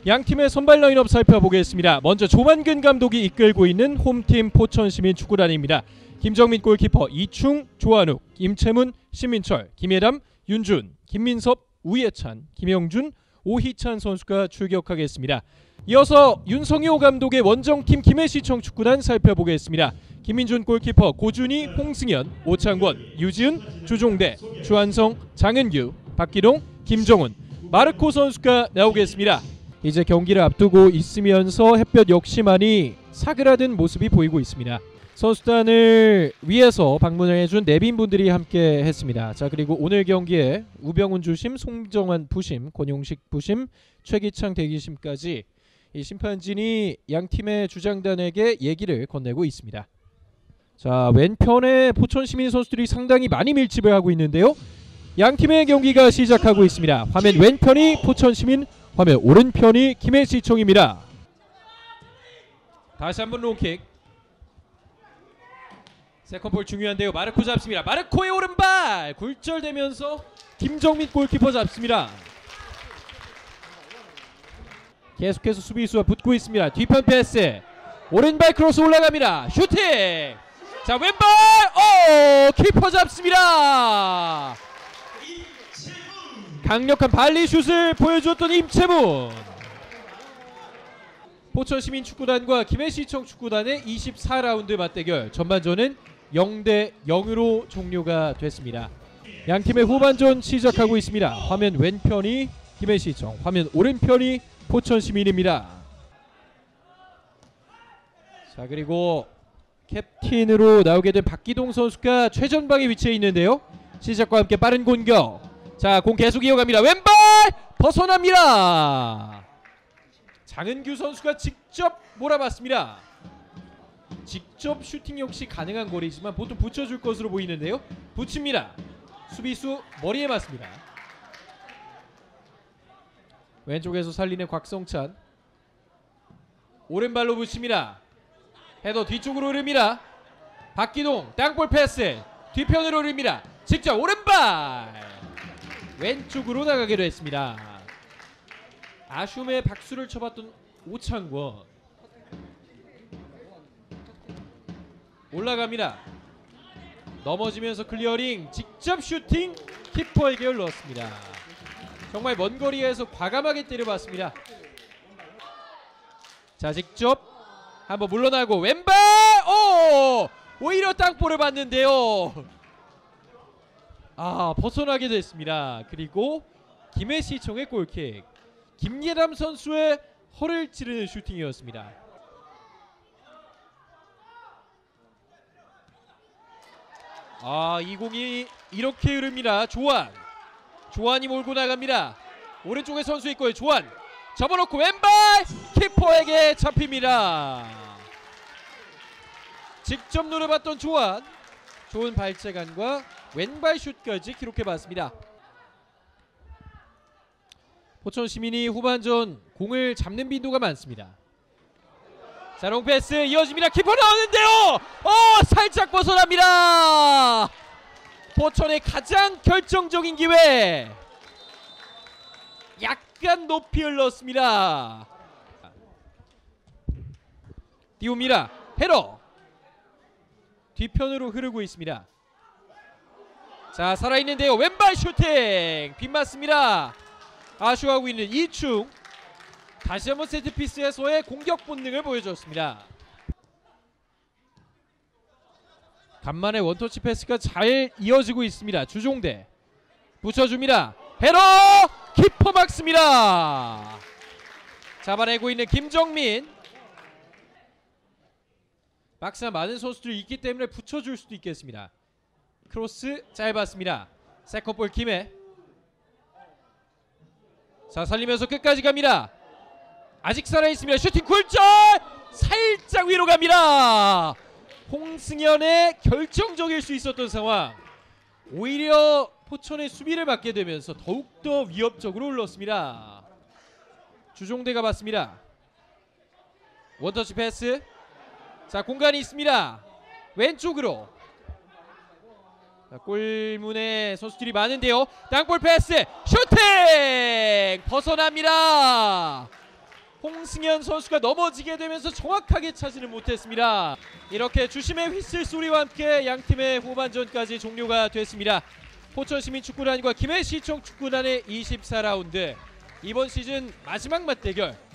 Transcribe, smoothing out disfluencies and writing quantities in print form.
양팀의 선발 라인업 살펴보겠습니다. 먼저 조만근 감독이 이끌고 있는 홈팀 포천시민 축구단입니다. 김정민 골키퍼, 이충, 조한욱, 임채문, 신민철, 김예담, 윤준, 김민섭, 우예찬, 김영준, 오희찬 선수가 출격하겠습니다. 이어서 윤성효 감독의 원정팀 김해시청 축구단 살펴보겠습니다. 김민준 골키퍼, 고준희, 홍승현, 오창권, 유지은, 주종대, 주한성, 장은규, 박기동, 김정훈, 마르코 선수가 나오겠습니다. 이제 경기를 앞두고 있으면서 햇볕 역시 많이 사그라든 모습이 보이고 있습니다. 선수단을 위해서 방문을 해준 내빈분들이 함께 했습니다. 자, 그리고 오늘 경기에 우병훈 주심, 송정환 부심, 권용식 부심, 최기창 대기심까지 이 심판진이 양팀의 주장단에게 얘기를 건네고 있습니다. 자, 왼편에 포천시민 선수들이 상당히 많이 밀집을 하고 있는데요. 양팀의 경기가 시작하고 있습니다. 화면 왼편이 포천시민, 화면 오른편이 김해시청입니다. 다시 한번 롱킥. 세컨볼 중요한데요. 마르코 잡습니다. 마르코의 오른발 굴절되면서 김정민 골키퍼 잡습니다. 계속해서 수비수와 붙고 있습니다. 뒤편 패스, 오른발 크로스 올라갑니다. 슈팅. 자, 왼발 키퍼 잡습니다. 강력한 발리슛을 보여주었던 임채문. 포천시민 축구단과 김해시청 축구단의 24라운드 맞대결, 전반전은 0대0으로 종료가 됐습니다. 양팀의 후반전 시작하고 있습니다. 화면 왼편이 김해시청, 화면 오른편이 포천시민입니다. 자, 그리고 캡틴으로 나오게 된 박기동 선수가 최전방에 위치해 있는데요. 시작과 함께 빠른 공격. 자, 공 계속 이어갑니다. 왼발 벗어납니다. 장은규 선수가 직접 몰아봤습니다. 직접 슈팅 역시 가능한 거리지만 보통 붙여줄 것으로 보이는데요. 붙입니다. 수비수 머리에 맞습니다. 왼쪽에서 살리는 곽성찬, 오른발로 붙입니다. 헤더 뒤쪽으로 흐릅니다. 박기동 땅볼 패스, 뒤편으로 흐릅니다. 직접 오른발 왼쪽으로 나가기로 했습니다. 아쉬움에 박수를 쳐봤던 오창권, 올라갑니다. 넘어지면서 클리어링, 직접 슈팅, 키퍼에게 흘렀습니다. 정말 먼 거리에서 과감하게 때려봤습니다. 자, 직접 한번 물러나고 왼발, 오히려 땅볼을 봤는데요. 벗어나게 됐습니다. 그리고 김해시청의 골킥, 김예담 선수의 허를 찌르는 슈팅이었습니다. 이 공이 이렇게 흐릅니다. 조한이 몰고 나갑니다. 오른쪽에 선수 있고요. 조한 접어놓고 왼발, 키퍼에게 잡힙니다. 직접 노려봤던 조한, 좋은 발재간과 왼발 슛까지 기록해봤습니다. 포천시민이 후반전 공을 잡는 빈도가 많습니다. 자, 롱패스 이어집니다. 키퍼 나오는데요. 살짝 벗어납니다. 포천의 가장 결정적인 기회, 약간 높이 흘렀습니다. 띄웁니다. 헤더 뒤편으로 흐르고 있습니다. 자, 살아있는데요. 왼발 슈팅 빗맞습니다. 아쉬워하고 있는 이충, 다시 한번 세트피스에서의 공격 본능을 보여줬습니다. 간만에 원터치 패스가 잘 이어지고 있습니다. 주종대 붙여줍니다. 헤더 키퍼 막습니다. 잡아내고 있는 김정민. 막상 많은 선수들이 있기 때문에 붙여줄 수도 있겠습니다. 크로스 짧았습니다. 세컨볼 김해. 자, 살리면서 끝까지 갑니다. 아직 살아있습니다. 슈팅 굴절, 살짝 위로 갑니다. 홍승현의 결정적일 수 있었던 상황, 오히려 포천의 수비를 받게 되면서 더욱더 위협적으로 흘렀습니다. 주종대가 받습니다. 원터치 패스. 자, 공간이 있습니다. 왼쪽으로. 자, 골문에 선수들이 많은데요. 땅볼 패스, 슈팅 벗어납니다. 황승현 선수가 넘어지게 되면서 정확하게 차지를 못했습니다. 이렇게 주심의 휘슬 소리와 함께 양팀의 후반전까지 종료가 됐습니다. 포천시민축구단과 김해시청 축구단의 24라운드 이번 시즌 마지막 맞대결